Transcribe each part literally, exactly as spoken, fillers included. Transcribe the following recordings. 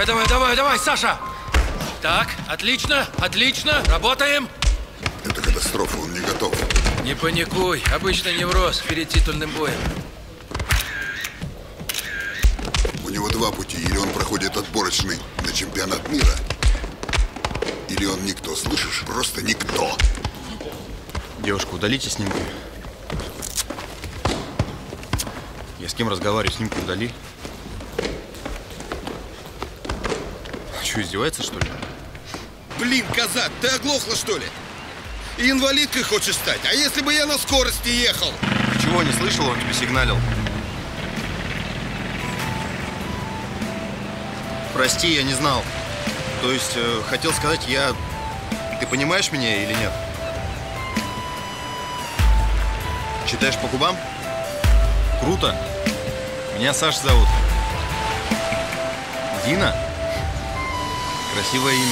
Давай, давай, давай, давай, Саша! Так, отлично, отлично, работаем. Это катастрофа, он не готов. Не паникуй, обычный невроз перед титульным боем. У него два пути. Или он проходит отборочный на чемпионат мира, или он никто, слышишь? Просто никто. Девушка, удалите снимки. Я с кем разговариваю, снимки удали. Что, издевается, что ли? Блин, коза, ты оглохла, что ли? И инвалидкой хочешь стать? А если бы я на скорости ехал? Ты чего, не слышал? Он тебе сигналил. Прости, я не знал. То есть, э, хотел сказать, я... Ты понимаешь меня или нет? Читаешь по губам? Круто. Меня Саш зовут. Дина? Красивое имя.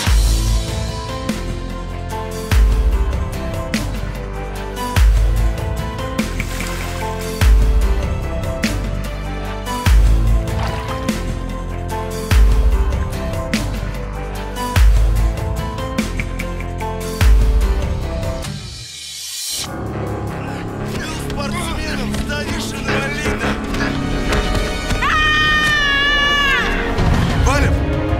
Спортсменом станешь инвалидом. Валим!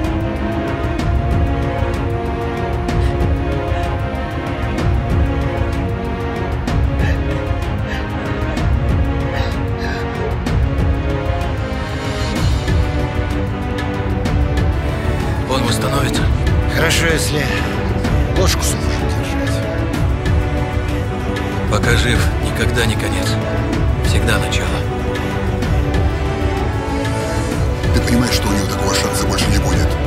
Он восстановится. Хорошо, если ложку сможет держать. Пока жив, никогда не конец. Всегда начало. Ты понимаешь, что у него такого шанса больше не будет?